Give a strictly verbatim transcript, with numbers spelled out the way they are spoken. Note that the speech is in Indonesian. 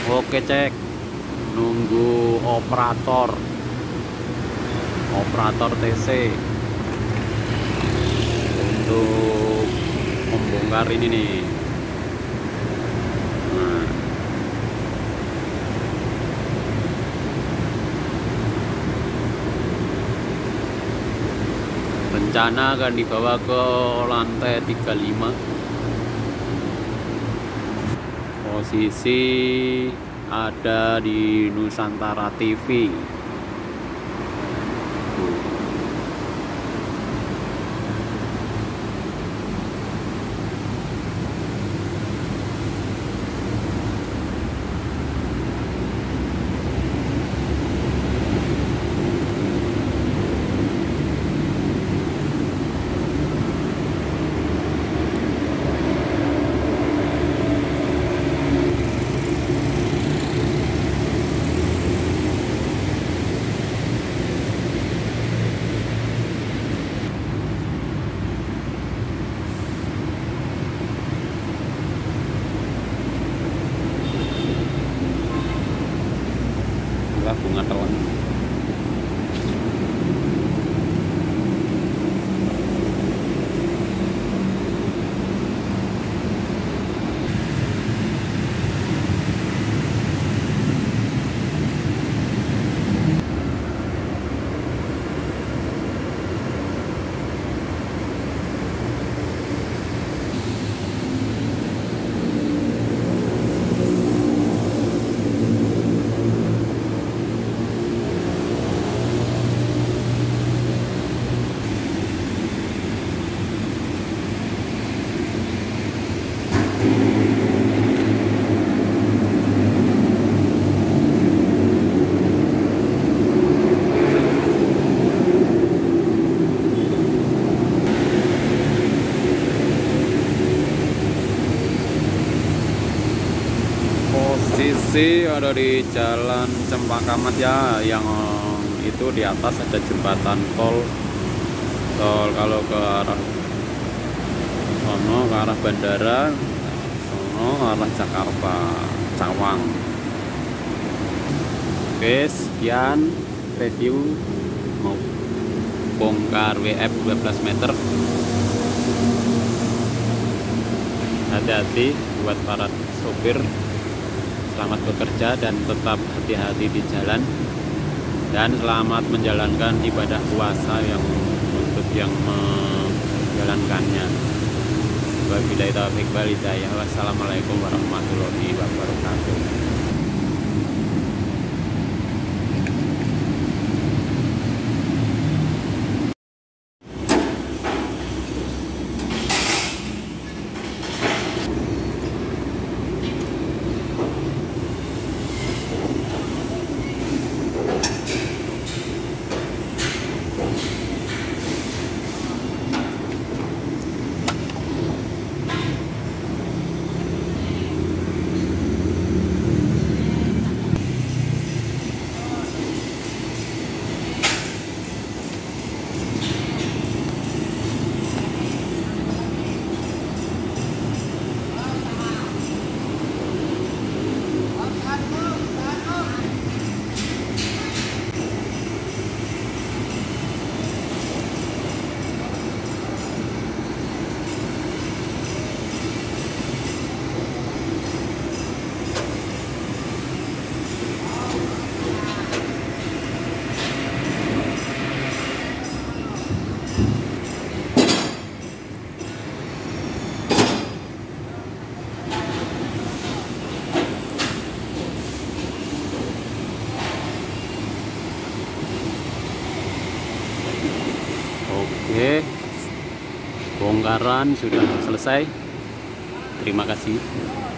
Oke, cek nunggu operator operator T C untuk membongkar ini nih. Nah, rencana akan dibawa ke lantai tiga puluh lima. Posisi ada di Nusantara T V. Bunga telang. Posisi ada di Jalan Cempaka Mas ya, yang itu di atas ada jembatan tol. Tol kalau ke arah sono, ke arah bandara, sono ke arah Jakarta, Cawang. Oke, sekian review mau bongkar W F dua belas meter. Hati-hati buat para sopir. Selamat bekerja dan tetap hati-hati di jalan, dan selamat menjalankan ibadah puasa yang untuk yang menjalankannya. Wabillahi taufiq wal hidayah. Wassalamualaikum warahmatullahi wabarakatuh. Oke, bongkaran sudah selesai. Terima kasih.